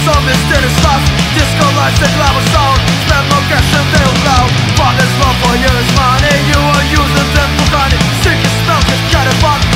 Some mysterious stuff, disco lights and glamour sound. Spend no cash and they will blow. Father's love for you is money. You are using them for honey. Sick as milk, it's kind of fun.